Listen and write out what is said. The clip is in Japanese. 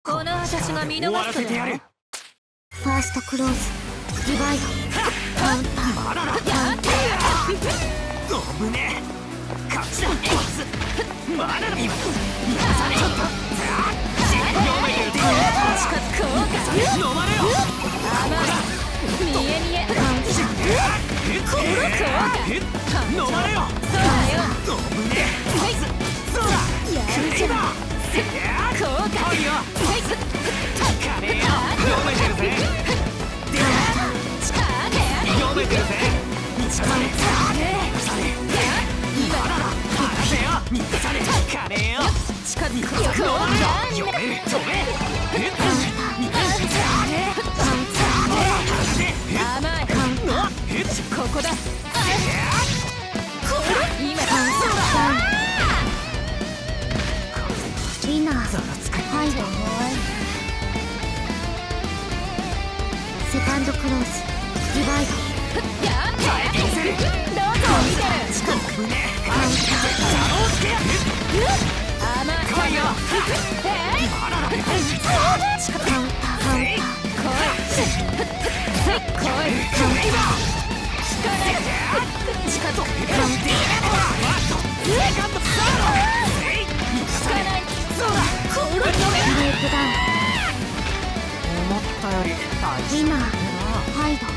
この私が見逃すとだよ。 ファーストクローズディバイドカウンターまだだ。 やって危ねえ。勝ちだ。まだだ。今されちゃった。 近づこうか。 飲まれよ。 甘い見え見えカウンターこうか。 飲まれよ。 そうだよ。 危ねえ。そうだ。 やるじゃん。こうか。 はいよ。カレーよ。読めてるぜ。 近け読めてるぜ。 今カレーよ。 近づこうか。 読める。止め。 甘いここだ。今ウィナーファイトセカンドクローズディバイドやってどうぞ見てる。近づく甘い来いよ。 近づくカウンター来い近づくブレイクダウン思ったより大ウィナーファイト